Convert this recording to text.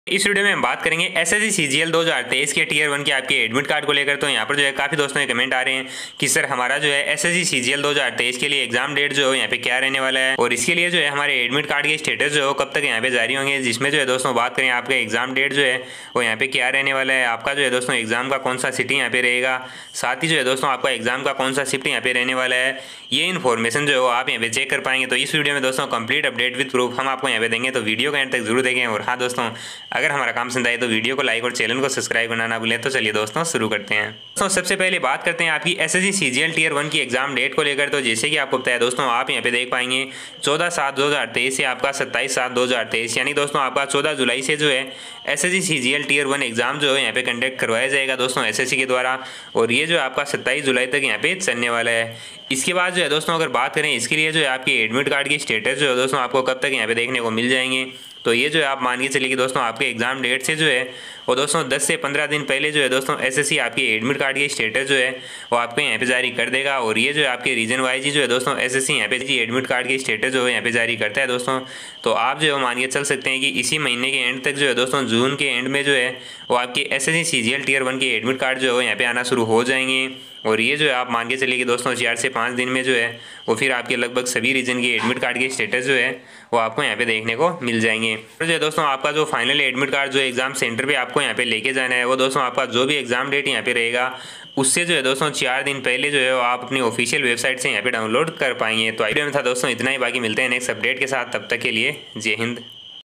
इस वीडियो में हम बात करेंगे एसएससी सीजीएल 2023 के टीयर 1 के आपके एडमिट कार्ड को लेकर। तो यहाँ पर जो है काफ़ी दोस्तों के कमेंट आ रहे हैं कि सर हमारा जो है एसएससी सीजीएल 2023 के लिए एग्जाम डेट जो है यहाँ पे क्या रहने वाला है और इसके लिए जो है हमारे एडमिट कार्ड के स्टेटस जो है कब तक यहाँ पे जारी होंगे। जिसमें जो है दोस्तों बात करें आपका एग्जाम डेट जो है वो यहाँ पे क्या रहने वाला है, आपका जो है दोस्तों एग्जाम का कौन सा सिटी यहाँ पे रहेगा, साथ ही जो है दोस्तों आपका एग्जाम का कौन सा शिफ्ट यहाँ पे रहने वाला है, ये इन्फॉर्मेशन जो है आप यहाँ पे चेक कर पाएंगे। तो इस वीडियो में दोस्तों कंप्लीट अपडेट विद प्रूफ हम आपको यहाँ पे देंगे, तो वीडियो का एंड तक जरूर देखें। और हाँ दोस्तों, अगर हमारा काम पसंद आए तो वीडियो को लाइक और चैनल को सब्सक्राइब करना ना भूलें। तो चलिए दोस्तों शुरू करते हैं। दोस्तों सबसे पहले बात करते हैं आपकी एसएससी सीजीएल टीयर 1 की एग्जाम डेट को लेकर। तो जैसे कि आपको पता है दोस्तों, आप यहाँ पे देख पाएंगे 14/7/2023 से आपका 27/7/2023 यानी दोस्तों आपका 14 जुलाई से जो है एसएससी सीजीएल टीयर 1 एग्जाम जो है यहाँ पे कंडक्ट करवाया जाएगा दोस्तों एसएससी के द्वारा, और ये जो है आपका 27 जुलाई तक यहाँ पे चलने वाला है। इसके बाद जो है दोस्तों अगर बात करें इसके लिए जो है आपकी एडमिट कार्ड की स्टेटस जो है दोस्तों आपको कब तक यहाँ पे देखने को मिल जाएंगे। तो ये जो है आप मान के चलिए कि दोस्तों आपके एग्जाम डेट से जो है वो दोस्तों 10 से 15 दिन पहले जो है दोस्तों एसएससी आपकी एडमिट कार्ड की स्टेटस जो है वो आपको यहाँ पे जारी कर देगा। और ये जो है आपके रीजन वाइज जो है दोस्तों एसएससी यहाँ पे एडमिट कार्ड की स्टेटस जो है यहाँ पे जारी करता है दोस्तों। तो आप जो है मान के चल सकते हैं कि इसी महीने के एंड तक जो है दोस्तों जून के एंड में जो है वो आपके एसएससी सीजीएल टीयर 1 के एडमिट कार्ड जो है यहाँ पे आना शुरू हो जाएंगे। और ये जो है आप मान के चलिए कि दोस्तों 4 से 5 दिन में जो है वो फिर आपके लगभग सभी रीजन के एडमिट कार्ड के स्टेटस जो है वो आपको यहाँ पे देखने को मिल जाएंगे। तो जो है दोस्तों आपका जो फाइनल एडमिट कार्ड जो एग्जाम सेंटर पे आपको यहाँ पे लेके जाना है वो दोस्तों आपका जो भी एग्जाम डेट यहाँ पे रहेगा उससे जो है दोस्तों 4 दिन पहले जो है वो आप अपनी ऑफिशियल वेबसाइट से यहाँ पे डाउनलोड कर पाएंगे। तो वीडियो में था दोस्तों इतना ही, बाकी मिलते हैं नेक्स्ट अपडेट के साथ, तब तक के लिए जय हिंद।